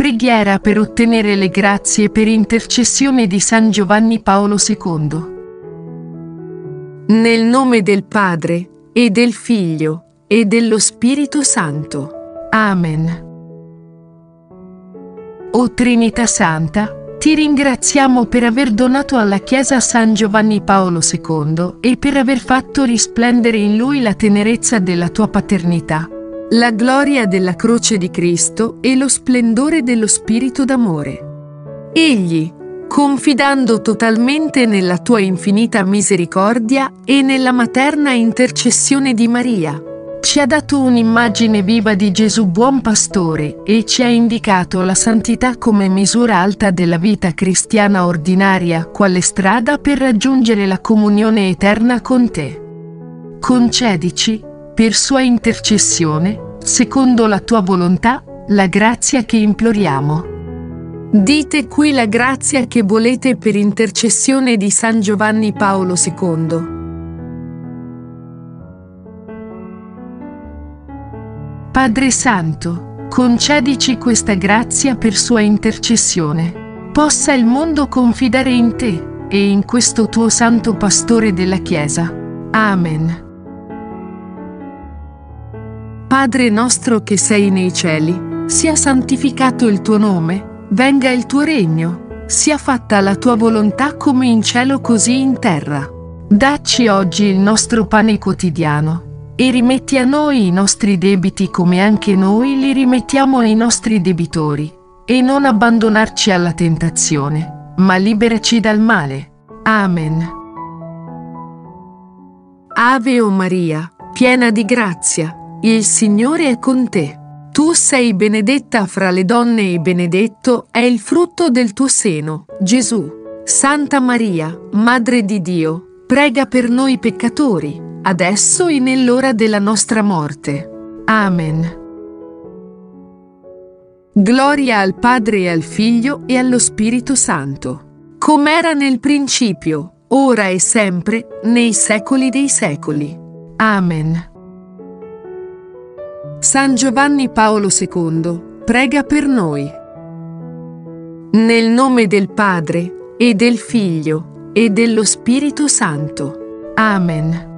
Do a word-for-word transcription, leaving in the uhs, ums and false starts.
Preghiera per ottenere le grazie per intercessione di San Giovanni Paolo secondo. Nel nome del Padre, e del Figlio, e dello Spirito Santo. Amen. O Trinità Santa, ti ringraziamo per aver donato alla Chiesa San Giovanni Paolo secondo e per aver fatto risplendere in lui la tenerezza della tua paternità, la gloria della croce di Cristo e lo splendore dello Spirito d'amore. Egli, confidando totalmente nella tua infinita misericordia e nella materna intercessione di Maria, ci ha dato un'immagine viva di Gesù buon pastore e ci ha indicato la santità come misura alta della vita cristiana ordinaria, quale strada per raggiungere la comunione eterna con te. Concedici, per sua intercessione, secondo la tua volontà, la grazia che imploriamo. Dite qui la grazia che volete per intercessione di San Giovanni Paolo secondo. Padre Santo, concedici questa grazia per sua intercessione. Possa il mondo confidare in te e in questo tuo santo pastore della Chiesa. Amen. Padre nostro che sei nei cieli, sia santificato il tuo nome. Venga il tuo regno, sia fatta la tua volontà come in cielo così in terra. Dacci oggi il nostro pane quotidiano, e rimetti a noi i nostri debiti come anche noi li rimettiamo ai nostri debitori, e non abbandonarci alla tentazione, ma liberaci dal male. Amen. Ave o Maria, piena di grazia, il Signore è con te. Tu sei benedetta fra le donne e benedetto è il frutto del tuo seno, Gesù. Santa Maria, Madre di Dio, prega per noi peccatori, adesso e nell'ora della nostra morte. Amen. Gloria al Padre e al Figlio e allo Spirito Santo, com'era nel principio, ora e sempre, nei secoli dei secoli. Amen. San Giovanni Paolo secondo, prega per noi. Nel nome del Padre, e del Figlio, e dello Spirito Santo. Amen.